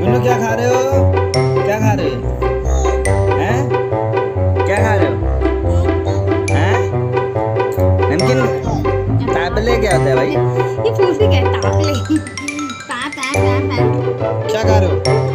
गुन्नू क्या खा रहे हो? क्या खा रहे हो? हैं? क्या खा रहे हो? हैं? नमकीन? तापले क्या होता है भाई? ये फूफी क्या है? तापले। क्या खा रहे हो?